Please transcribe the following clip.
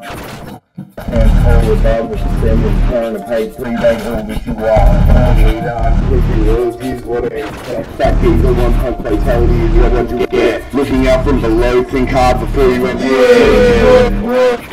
And all above with the stem and turn and pay 3 days old if you are. 48 on pushing royalties, what a fat diesel, 1 punch fatality is what you get. Looking out from below, think hard before you enter.